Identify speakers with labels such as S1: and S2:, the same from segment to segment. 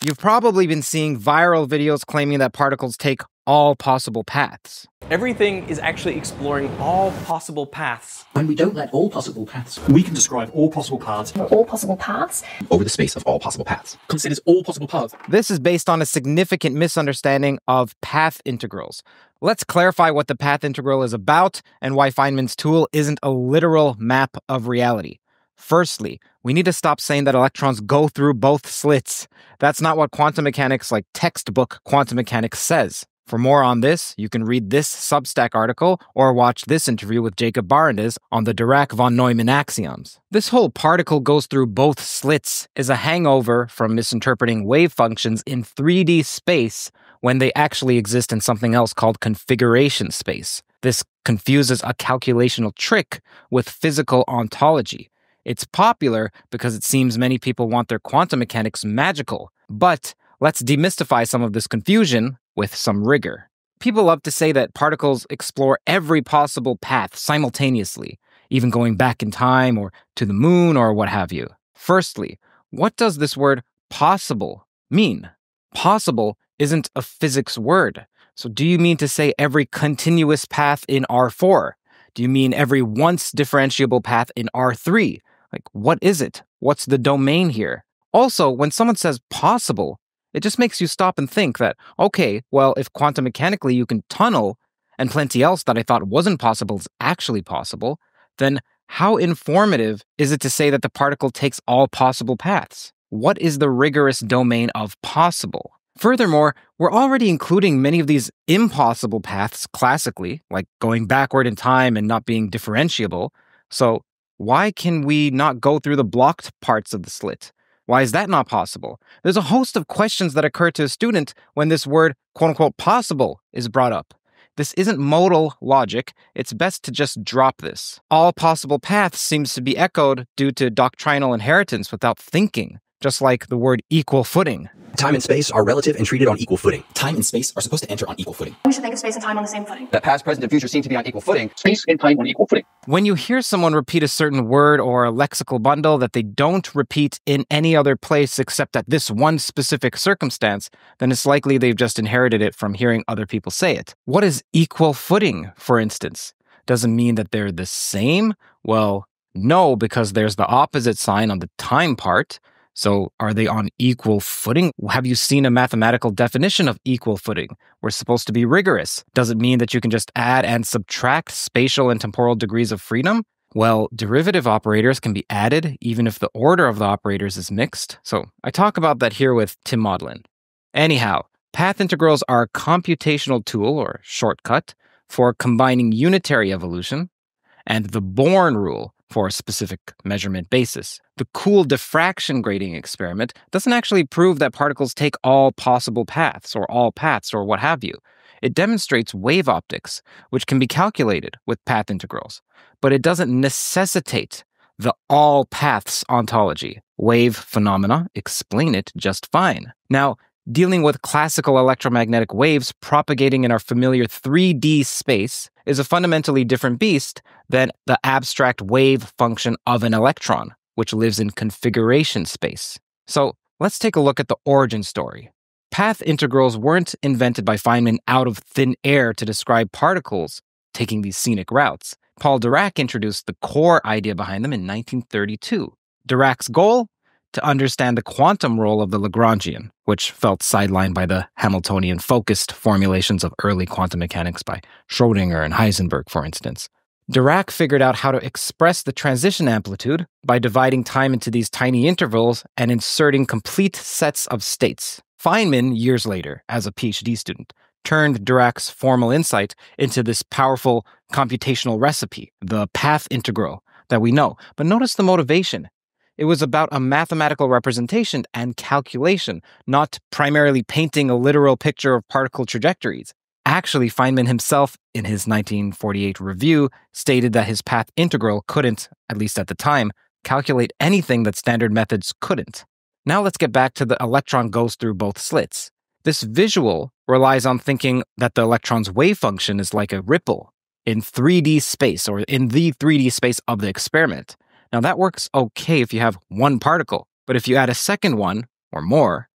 S1: You've probably been seeing viral videos claiming that particles take all possible paths.
S2: Everything is actually exploring all possible paths.
S3: When we don't let all possible paths, we can describe all possible paths.
S4: All possible paths?
S3: Over the space of all possible paths. Considers all possible paths.
S1: This is based on a significant misunderstanding of path integrals. Let's clarify what the path integral is about and why Feynman's tool isn't a literal map of reality. Firstly, we need to stop saying that electrons go through both slits. That's not what quantum mechanics, like textbook quantum mechanics, says. For more on this, you can read this Substack article or watch this interview with Jacob Barendis on the Dirac von Neumann axioms. This whole particle goes through both slits is a hangover from misinterpreting wave functions in 3D space when they actually exist in something else called configuration space. This confuses a calculational trick with physical ontology. It's popular because it seems many people want their quantum mechanics magical, but let's demystify some of this confusion with some rigor. People love to say that particles explore every possible path simultaneously, even going back in time or to the moon or what have you. Firstly, what does this word possible mean? Possible isn't a physics word. So do you mean to say every continuous path in R4? Do you mean every once differentiable path in R3? Like, what is it? What's the domain here? Also, when someone says possible, it just makes you stop and think that, okay, well, if quantum mechanically you can tunnel, and plenty else that I thought wasn't possible is actually possible, then how informative is it to say that the particle takes all possible paths? What is the rigorous domain of possible? Furthermore, we're already including many of these impossible paths classically, like going backward in time and not being differentiable. So why can we not go through the blocked parts of the slit? Why is that not possible? There's a host of questions that occur to a student when this word, quote-unquote, possible is brought up. This isn't modal logic. It's best to just drop this. All possible paths seems to be echoed due to doctrinal inheritance without thinking, just like the word equal footing.
S3: Time and space are relative and treated on equal footing. Time and space are supposed to enter on equal footing.
S4: We should think of space and time on the same footing.
S3: That past, present, and future seem to be on equal footing. Space and time on equal footing.
S1: When you hear someone repeat a certain word or a lexical bundle that they don't repeat in any other place except at this one specific circumstance, then it's likely they've just inherited it from hearing other people say it. What is equal footing, for instance? Doesn't mean that they're the same? Well, no, because there's the opposite sign on the time part. So are they on equal footing? Have you seen a mathematical definition of equal footing? We're supposed to be rigorous. Does it mean that you can just add and subtract spatial and temporal degrees of freedom? Well, derivative operators can be added even if the order of the operators is mixed. So I talk about that here with Tim Maudlin. Anyhow, path integrals are a computational tool or shortcut for combining unitary evolution and the Born rule for a specific measurement basis. The cool diffraction grading experiment doesn't actually prove that particles take all possible paths or what have you. It demonstrates wave optics, which can be calculated with path integrals, but it doesn't necessitate the all paths ontology. Wave phenomena explain it just fine. Now, dealing with classical electromagnetic waves propagating in our familiar 3D space is a fundamentally different beast than the abstract wave function of an electron, which lives in configuration space. So let's take a look at the origin story. Path integrals weren't invented by Feynman out of thin air to describe particles taking these scenic routes. Paul Dirac introduced the core idea behind them in 1932. Dirac's goal? To understand the quantum role of the Lagrangian, which felt sidelined by the Hamiltonian-focused formulations of early quantum mechanics by Schrödinger and Heisenberg, for instance. Dirac figured out how to express the transition amplitude by dividing time into these tiny intervals and inserting complete sets of states. Feynman, years later, as a PhD student, turned Dirac's formal insight into this powerful computational recipe, the path integral that we know. But notice the motivation. It was about a mathematical representation and calculation, not primarily painting a literal picture of particle trajectories. Actually, Feynman himself, in his 1948 review, stated that his path integral couldn't, at least at the time, calculate anything that standard methods couldn't. Now let's get back to the electron goes through both slits. This visual relies on thinking that the electron's wave function is like a ripple in 3D space, or in the 3D space of the experiment. Now that works okay if you have one particle, but if you add a second one, or more, then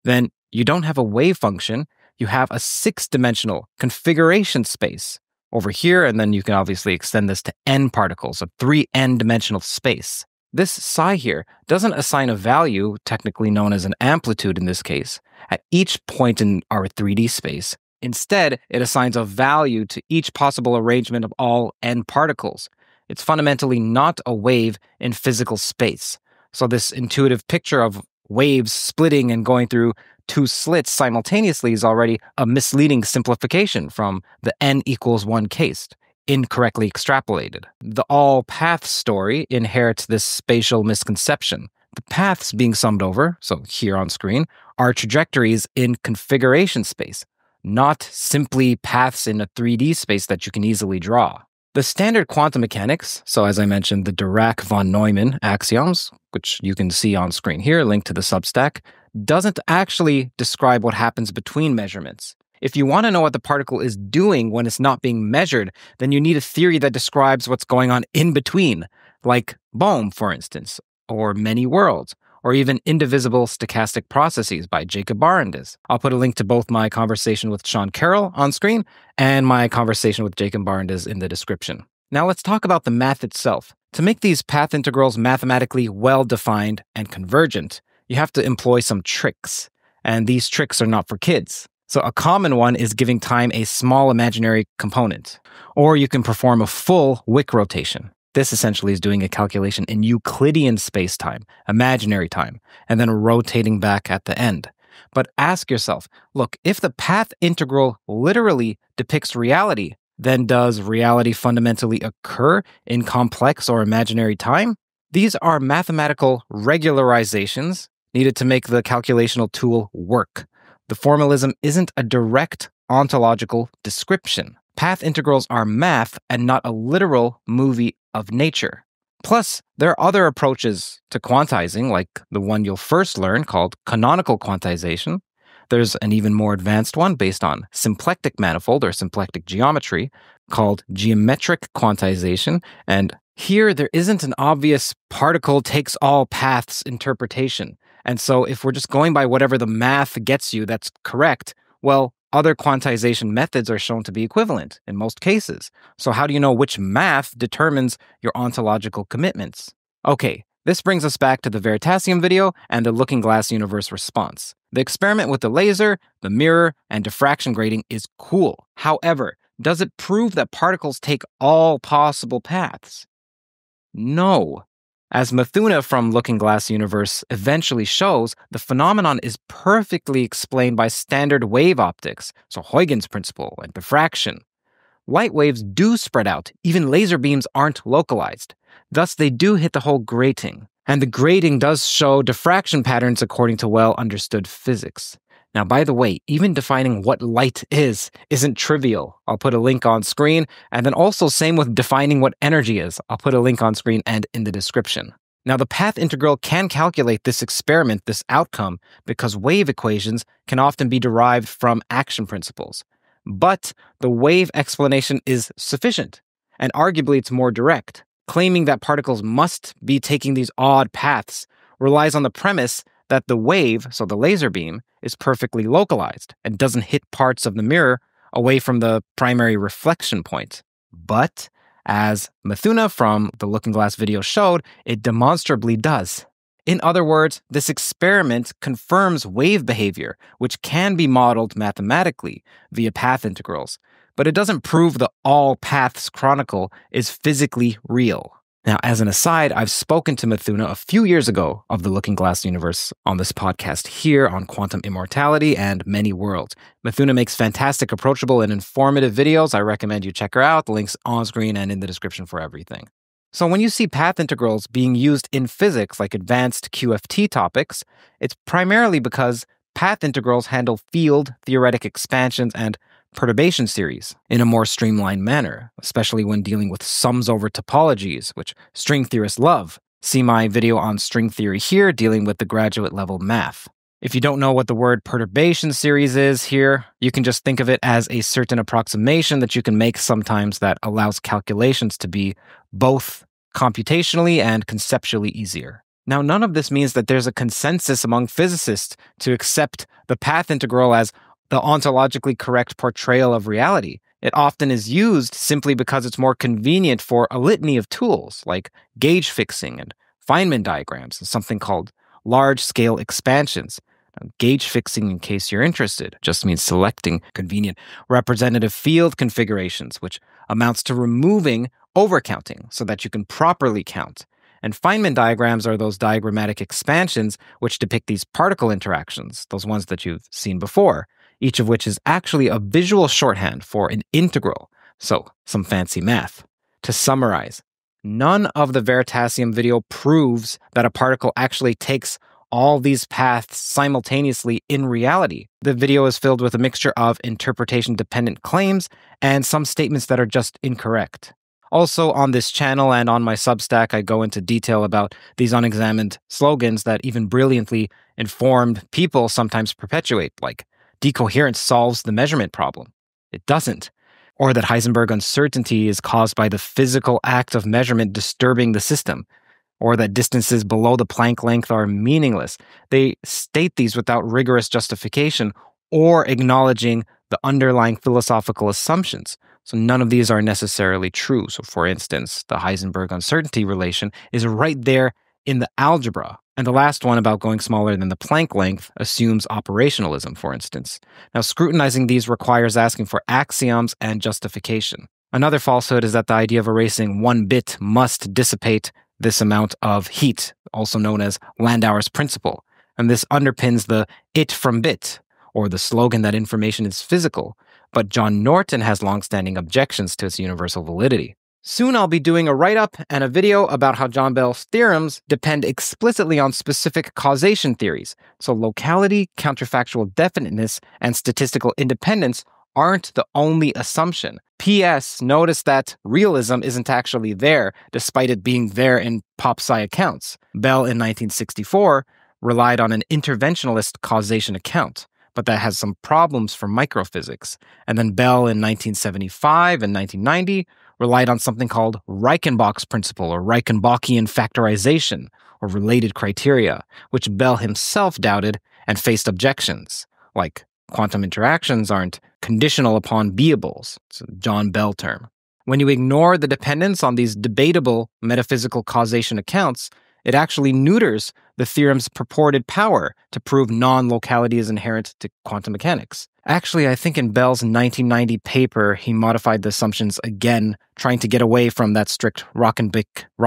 S1: You don't have a wave function, you have a 6-dimensional configuration space over here, and then you can obviously extend this to n particles, a 3n-dimensional space. This psi here doesn't assign a value, technically known as an amplitude in this case, at each point in our 3D space. Instead, it assigns a value to each possible arrangement of all n particles. It's fundamentally not a wave in physical space. So this intuitive picture of waves splitting and going through two slits simultaneously is already a misleading simplification from the n equals 1 case, incorrectly extrapolated. The all paths story inherits this spatial misconception. The paths being summed over, so here on screen, are trajectories in configuration space, not simply paths in a 3D space that you can easily draw. The standard quantum mechanics, so as I mentioned, the Dirac-von Neumann axioms, which you can see on screen here, linked to the Substack, doesn't actually describe what happens between measurements. If you want to know what the particle is doing when it's not being measured, then you need a theory that describes what's going on in between, like Bohm, for instance, or many worlds, or even indivisible stochastic processes by Jacob Barendis. I'll put a link to both my conversation with Sean Carroll on screen and my conversation with Jacob Barendis in the description. Now let's talk about the math itself. To make these path integrals mathematically well-defined and convergent, you have to employ some tricks, and these tricks are not for kids. So a common one is giving time a small imaginary component, or you can perform a full Wick rotation. This essentially is doing a calculation in Euclidean space-time, imaginary time, and then rotating back at the end. But ask yourself, look, if the path integral literally depicts reality, then does reality fundamentally occur in complex or imaginary time? These are mathematical regularizations needed to make the calculational tool work. The formalism isn't a direct ontological description. Path integrals are math and not a literal movie of nature. Plus, there are other approaches to quantizing, like the one you'll first learn called canonical quantization. There's an even more advanced one based on symplectic manifold or symplectic geometry called geometric quantization. And here, there isn't an obvious particle takes all paths interpretation. And so if we're just going by whatever the math gets you that's correct, well, other quantization methods are shown to be equivalent in most cases. So how do you know which math determines your ontological commitments? Okay, this brings us back to the Veritasium video and the looking glass universe response. The experiment with the laser, the mirror, and diffraction grating is cool. However, does it prove that particles take all possible paths? No. As Mithuna from Looking Glass Universe eventually shows, the phenomenon is perfectly explained by standard wave optics, so Huygens principle and diffraction. Light waves do spread out, even laser beams aren't localized. Thus, they do hit the whole grating. And the grating does show diffraction patterns according to well-understood physics. Now, by the way, even defining what light isn't trivial. I'll put a link on screen, and then also same with defining what energy is. I'll put a link on screen and in the description. Now, the path integral can calculate this experiment, this outcome, because wave equations can often be derived from action principles. But the wave explanation is sufficient, and arguably it's more direct. Claiming that particles must be taking these odd paths relies on the premise that the wave, so the laser beam, is perfectly localized and doesn't hit parts of the mirror away from the primary reflection point. But, as Mithuna from the Looking Glass video showed, it demonstrably does. In other words, this experiment confirms wave behavior, which can be modeled mathematically via path integrals, but it doesn't prove the all paths chronicle is physically real. Now, as an aside, I've spoken to Mithuna a few years ago of the Looking Glass universe on this podcast here on quantum immortality and many worlds. Mithuna makes fantastic, approachable, and informative videos. I recommend you check her out. The link's on screen and in the description for everything. So when you see path integrals being used in physics like advanced QFT topics, it's primarily because path integrals handle field theoretic expansions and perturbation series in a more streamlined manner, especially when dealing with sums over topologies, which string theorists love. See my video on string theory here, dealing with the graduate level math. If you don't know what the word perturbation series is here, you can just think of it as a certain approximation that you can make sometimes that allows calculations to be both computationally and conceptually easier. Now, none of this means that there's a consensus among physicists to accept the path integral as the ontologically correct portrayal of reality. It often is used simply because it's more convenient for a litany of tools like gauge fixing and Feynman diagrams and something called large-scale expansions. Now, gauge fixing, in case you're interested, just means selecting convenient representative field configurations, which amounts to removing overcounting so that you can properly count. And Feynman diagrams are those diagrammatic expansions which depict these particle interactions, those ones that you've seen before, each of which is actually a visual shorthand for an integral. So, some fancy math. To summarize, none of the Veritasium video proves that a particle actually takes all these paths simultaneously in reality. The video is filled with a mixture of interpretation-dependent claims and some statements that are just incorrect. Also, on this channel and on my Substack, I go into detail about these unexamined slogans that even brilliantly informed people sometimes perpetuate, like decoherence solves the measurement problem. It doesn't. Or that Heisenberg uncertainty is caused by the physical act of measurement disturbing the system. Or that distances below the Planck length are meaningless. They state these without rigorous justification or acknowledging the underlying philosophical assumptions. So none of these are necessarily true. So for instance, the Heisenberg uncertainty relation is right there in the algebra. And the last one about going smaller than the Planck length assumes operationalism, for instance. Now, scrutinizing these requires asking for axioms and justification. Another falsehood is that the idea of erasing one bit must dissipate this amount of heat, also known as Landauer's principle. And this underpins the it from bit, or the slogan that information is physical. But John Norton has long-standing objections to its universal validity. Soon I'll be doing a write-up and a video about how John Bell's theorems depend explicitly on specific causation theories. So locality, counterfactual definiteness, and statistical independence aren't the only assumption. P.S. Notice that realism isn't actually there, despite it being there in pop-sci accounts. Bell in 1964 relied on an interventionalist causation account, but that has some problems for microphysics. And then Bell in 1975 and 1990 relied on something called Reichenbach's principle or Reichenbachian factorization or related criteria, which Bell himself doubted and faced objections, like quantum interactions aren't conditional upon beables. It's a John Bell term. When you ignore the dependence on these debatable metaphysical causation accounts, it actually neuters the theorem's purported power to prove non-locality is inherent to quantum mechanics. Actually, I think in Bell's 1990 paper, he modified the assumptions again, trying to get away from that strict Reichenbach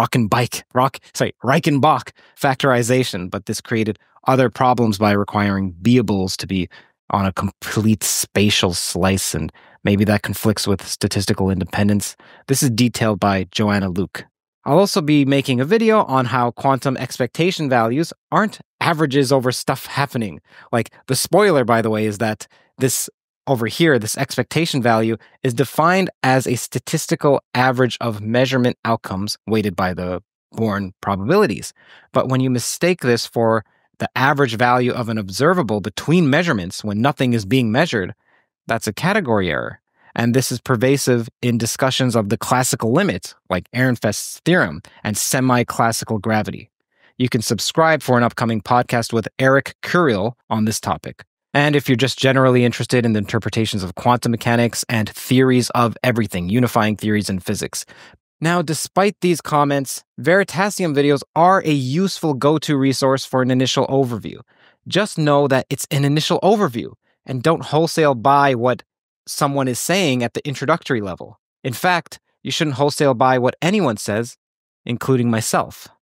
S1: factorization, but this created other problems by requiring beables to be on a complete spatial slice, and maybe that conflicts with statistical independence. This is detailed by Joanna Luke. I'll also be making a video on how quantum expectation values aren't averages over stuff happening. Like, the spoiler, by the way, is that this over here, this expectation value, is defined as a statistical average of measurement outcomes weighted by the Born probabilities. But when you mistake this for the average value of an observable between measurements when nothing is being measured, that's a category error. And this is pervasive in discussions of the classical limit, like Ehrenfest's theorem, and semi-classical gravity. You can subscribe for an upcoming podcast with Eric Curiel on this topic. And if you're just generally interested in the interpretations of quantum mechanics and theories of everything, unifying theories in physics. Now, despite these comments, Veritasium videos are a useful go-to resource for an initial overview. Just know that it's an initial overview, and don't wholesale buy what someone is saying at the introductory level. In fact, you shouldn't wholesale buy what anyone says, including myself.